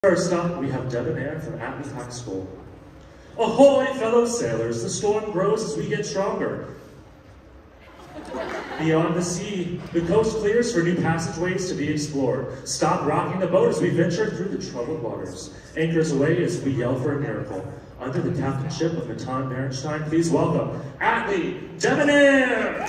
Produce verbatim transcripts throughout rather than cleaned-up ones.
First up, we have Debonair from Atlee High School. Ahoy, fellow sailors! The storm grows as we get stronger. Beyond the sea, the coast clears for new passageways to be explored. Stop rocking the boat as we venture through the troubled waters. Anchors away as we yell for a miracle. Under the captainship of Matan Berenstein, please welcome Atlee Debonair!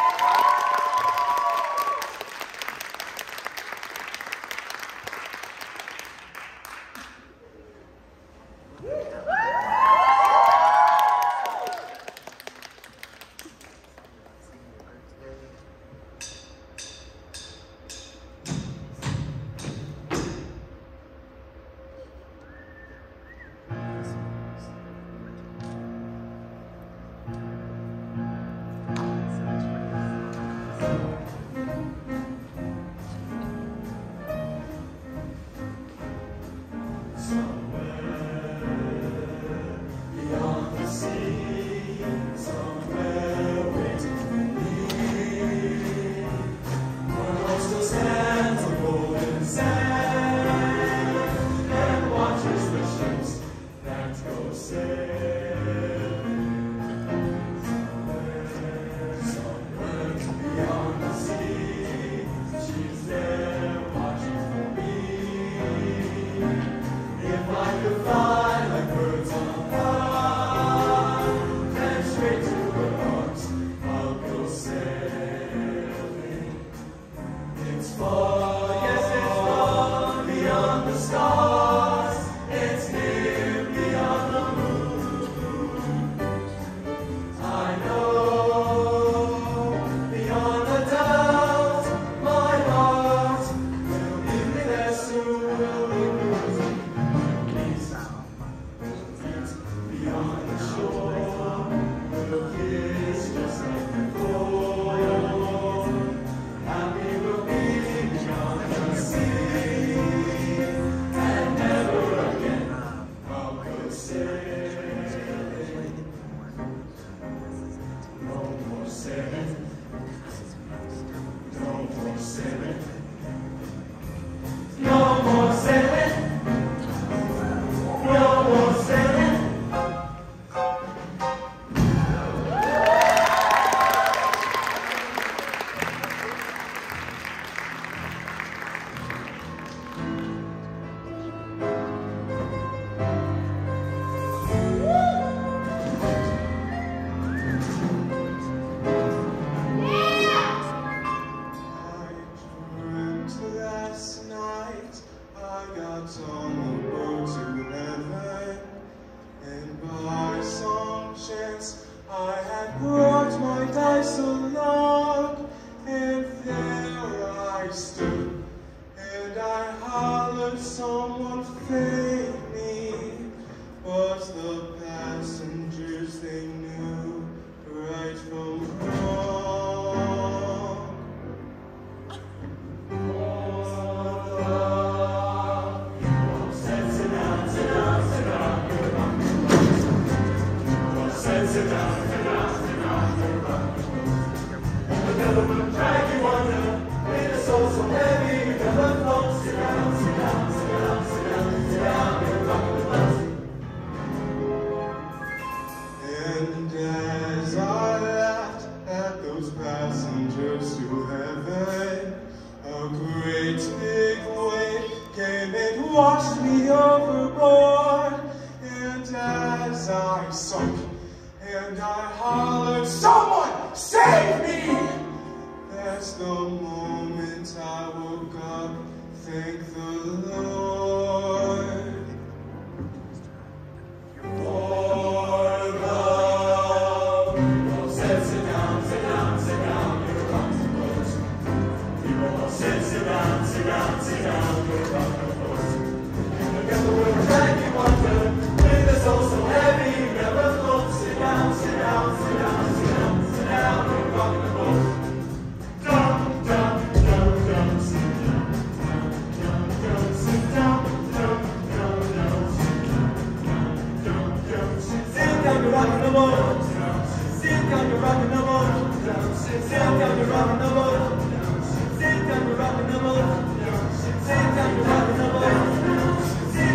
Someone fed me, but the passengers, they knew right from wrong. Oh, love, people said sit down, sit down, sit down, you're wrong. People said sit down, sit down, sit down, you're wrong. The devil will drag you under, with a soul so heavy, you never float. Sit down, sit down, sit down, sit down, sit down, you're rocking the boat. And as I laughed at those passengers to heaven, a great big wave came and washed me overboard. And as I sunk and I hollered, "Someone save me!" That's the moment I woke up, thank the Lord. For love, people said sit down, sit down, sit down, you're on the boat. People said sit down, sit down, sit down, you're on the boat. The devil will drag you under, with a soul so heavy you never float. Sit down, sit down, sit down, sit down, sit down, you're on the boat. Down, down, down, down, sit down, down, down, down, sit down, down, down, down, sit down, down, down, sit down, you're rocking the boat. Sit down, you're rocking the boat. Sit down, you're rocking the boat. Sit down, you're rocking the boat. Sit down, you're rocking the boat.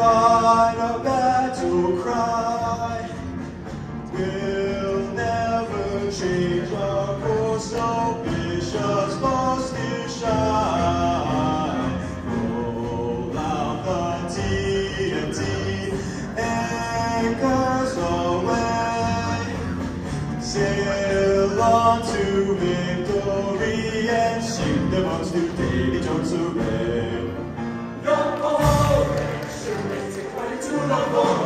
fight a battle cry. We'll never change our course, so bishops must shine. Roll out the T N T, anchors away. Sail on to victory and shake the boats to Davy Jones' array. Yo ho ho! Should we take way to the ball?